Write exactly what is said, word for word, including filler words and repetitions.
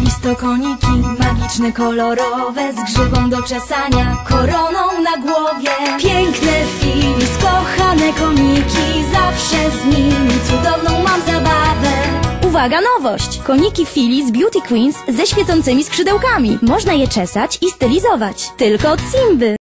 Filisto koniki, magiczne, kolorowe, z grzywą do czesania, koroną na głowie. Piękne Filis, kochane koniki, zawsze z nimi cudowną mam zabawę. Uwaga, nowość! Koniki Filis Beauty Queens ze świecącymi skrzydełkami. Można je czesać i stylizować. Tylko od Simby.